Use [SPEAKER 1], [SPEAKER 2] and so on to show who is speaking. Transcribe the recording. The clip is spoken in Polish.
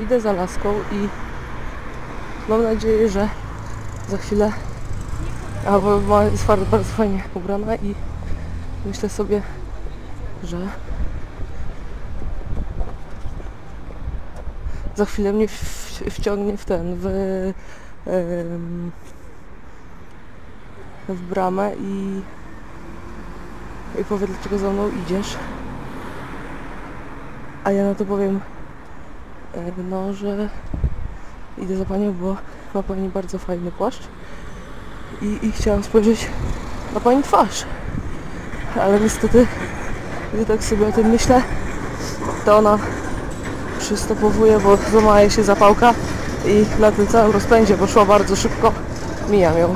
[SPEAKER 1] idę za laską i mam nadzieję, że za chwilę, bo jest bardzo fajnie ubrana i myślę sobie, że za chwilę mnie wciągnie w bramę i powie, dlaczego za mną idziesz. A ja na to powiem, no, że idę za panią, bo ma pani bardzo fajny płaszcz i chciałam spojrzeć na pani twarz. Ale niestety, gdy tak sobie o tym myślę, to ona przystopowuje, bo złamała jej się zapałka i na tym całym rozpędzie, bo szła bardzo szybko, mijam ją.